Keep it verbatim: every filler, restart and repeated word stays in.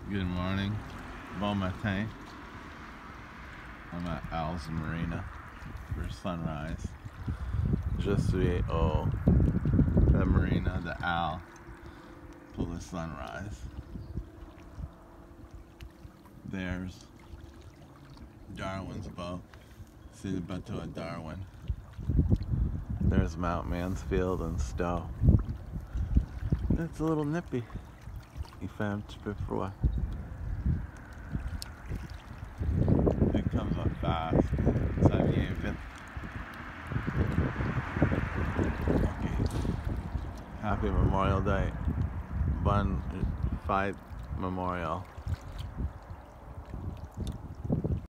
Good morning, bon matin. I'm at Al's Marina for sunrise. Je suis au the marina de Al for the sunrise. There's Darwin's boat. See the bateau at Darwin. There's Mount Mansfield and Stowe. It's a little nippy. Il fait un petit peu froid. It comes up fast. Ça vient vite. Okay. Happy Memorial Day. Bon Fight Memorial.